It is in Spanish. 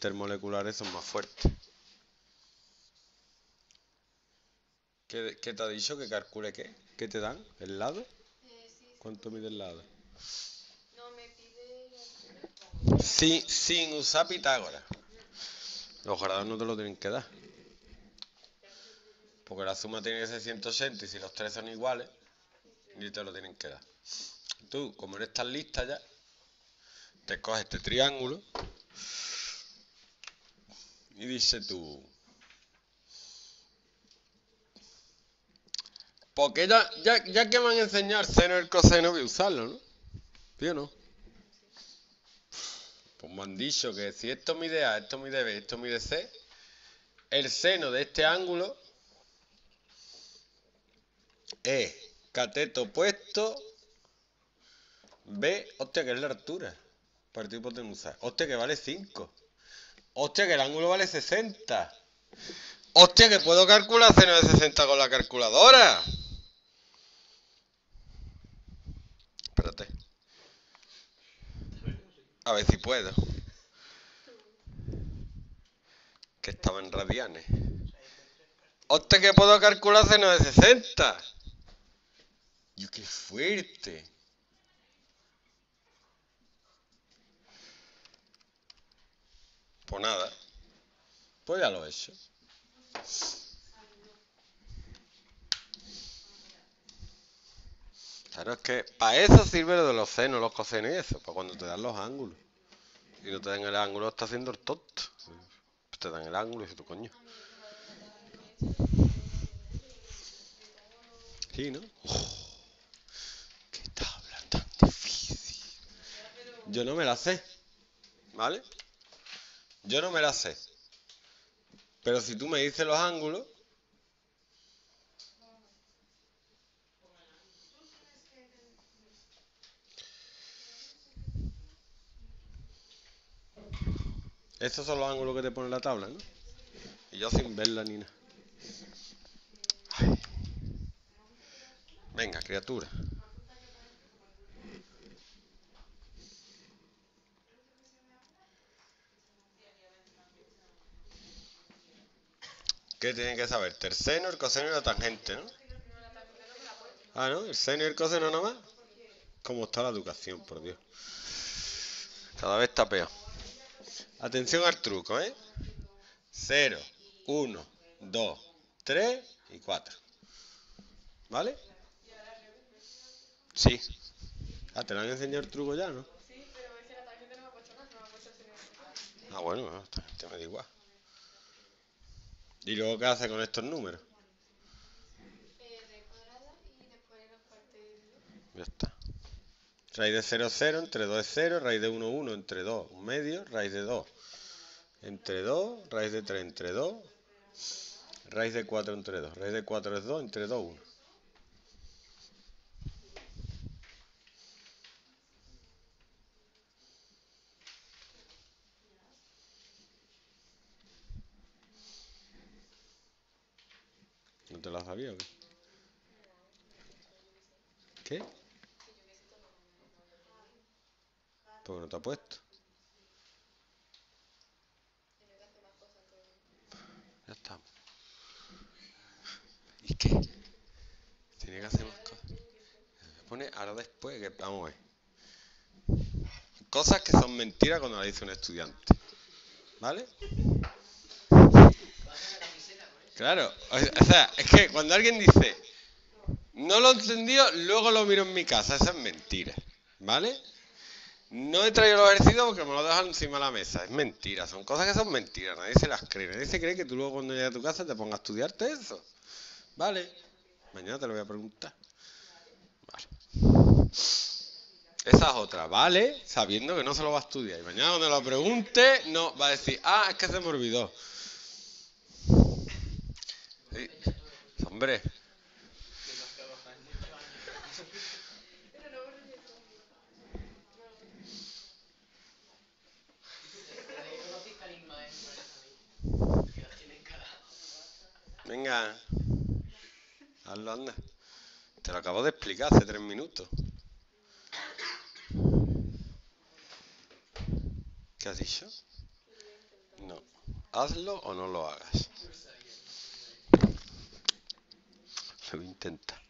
intermoleculares son más fuertes. ¿Qué te ha dicho? ¿Que calcule qué? ¿Qué te dan? ¿El lado? ¿Cuánto mide el lado? No, me pide la altura. Sin usar Pitágoras. Los grados no te lo tienen que dar. Porque la suma tiene que ser 180 y si los tres son iguales, ni te lo tienen que dar. Tú, como eres tan lista ya, te coges este triángulo y dices tú... Porque ya que me han enseñado el seno y el coseno, voy a usarlo, ¿no? ¿Sí o no? Pues me han dicho que si esto mide A, esto mide B, esto mide C, el seno de este ángulo es cateto opuesto B, hostia, que es la altura. Partido hipotenusa. Hostia, que vale 5. Hostia, que el ángulo vale 60. Hostia, que puedo calcular seno de 60 con la calculadora. Espérate. A ver si puedo. Que estaba en radianes. Hostia, que puedo calcular seno de 60. ¡Yo, qué fuerte! Pues nada. Pues ya lo he hecho. Claro, es que para eso sirve lo de los senos, los cosenos y eso. Para cuando te dan los ángulos. Y no te dan el ángulo, está haciendo el tonto. Pues te dan el ángulo y dices tú, coño. Sí, ¿no? Qué tabla tan difícil. Yo no me la sé. ¿Vale? Yo no me la sé. Pero si tú me dices los ángulos... Estos son los ángulos que te pone la tabla, ¿no? Y yo sin verla ni nada. Ay. Venga, criatura. ¿Qué tienen que saber? El seno, el coseno y la tangente, ¿no? Ah, ¿no? El seno y el coseno nomás. ¿Cómo está la educación, por Dios? Cada vez está peor. Atención al truco, ¿eh? 0, 1, 2, 3 y 4. ¿Vale? Sí. Ah, te lo han enseñado el truco ya, ¿no? Sí, pero es que la tarjeta no me ha puesto nada, no me ha puesto el seno integral. Ah, bueno, te me da igual. ¿Y luego qué hace con estos números? Raíz cuadrada y después los partes de 2. Ya está. Raíz de 0, 0, entre 2 es 0, raíz de 1, 1, entre 2, un medio, raíz de 2, entre 2, raíz de 3, entre 2, raíz de 4, entre 2, raíz de 4 es 2, entre 2, 1. ¿No te la sabía o qué? ¿Qué? ¿Por qué no te ha puesto? Ya está. ¿Y qué? Tiene que hacer más cosas. Pone ahora después, que vamos a ver. Cosas que son mentiras cuando las dice un estudiante. ¿Vale? Claro, o sea, es que cuando alguien dice, no lo he entendido, luego lo miro en mi casa, esa es mentira. ¿Vale? No he traído los ejercicios porque me lo dejan encima de la mesa. Es mentira, son cosas que son mentiras, nadie se las cree. Nadie se cree que tú luego cuando llegues a tu casa te pongas a estudiarte eso. ¿Vale? Mañana te lo voy a preguntar. Vale. Esa es otra, ¿vale? Sabiendo que no se lo va a estudiar. Y mañana cuando lo pregunte, no, va a decir, ah, es que se me olvidó. Sí. Hombre. Venga, hazlo, anda. Te lo acabo de explicar hace 3 minutos. ¿Qué has dicho? hazlo o no lo hagas. Lo voy a intentar.